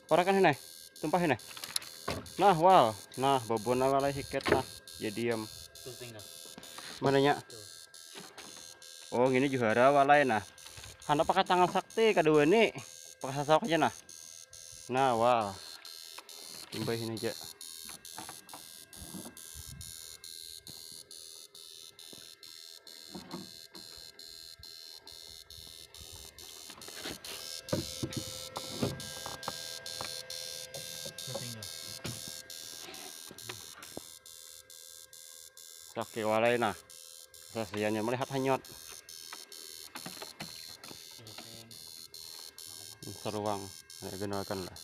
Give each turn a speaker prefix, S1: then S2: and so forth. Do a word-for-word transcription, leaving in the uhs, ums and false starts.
S1: Korakan ini, tumpahin nih. Nah, wow, nah bobona walai hiket nah, ya diam. Mananya? Oh, gini juara walai nah. Hana pakai tangan sakti kedua nih, pakai sasok aja nah. Nah, wow, timbahin aja. Sakti walai nah. Sasiannya melihat hanyut. Seruang, ya, genalkan lah.